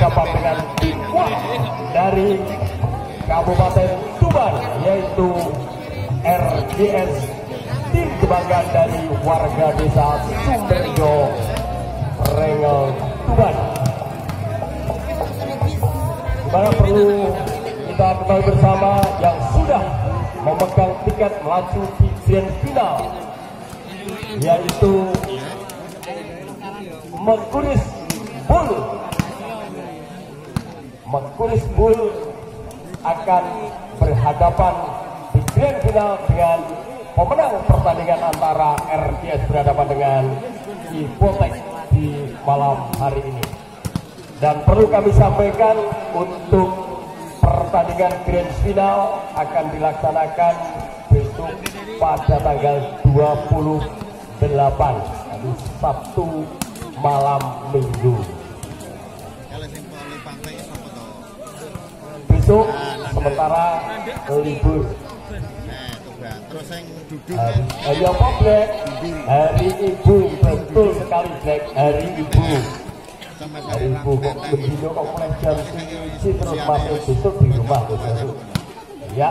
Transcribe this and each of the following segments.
berhadapan dengan tim dari Kabupaten Tuban, yaitu RGS, tim kebanggaan dari warga desa Sumberjo, Rengel, Tuban. Mana perlu kita ketahui bersama yang sudah memegang tiket melaju di grand final, yaitu Mengkuris Bull. Mengkuris Bull akan berhadapan di grand final dengan pemenang pertandingan antara RGS berhadapan dengan Ipotek di malam hari ini. Dan perlu kami sampaikan, untuk pertandingan grand final akan dilaksanakan besok pada tanggal 28, hari Sabtu malam Minggu. Besok sementara libur. Hari apa, Black? Hari Ibu, betul sekali, Black. Hari Ibu. Hari Ibu kok begini, kok mulai jam 7 terus masuk besok di rumah, besok. Ya.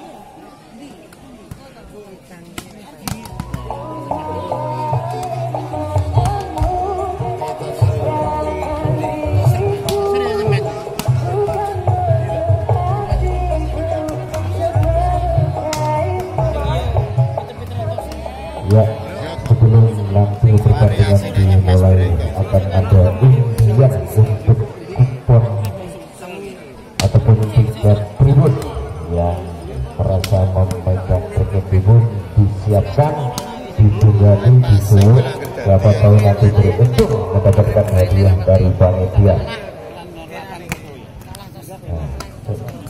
Ya, sebelum langsung pertandingan dimulai akan ada undian untuk kupon ataupun tiket tribun yang merasa memegang tiket tribun disiapkan, ditunggangi, disulut. Siapa tahu nanti beruntung mendapatkan hadiah dari panitia.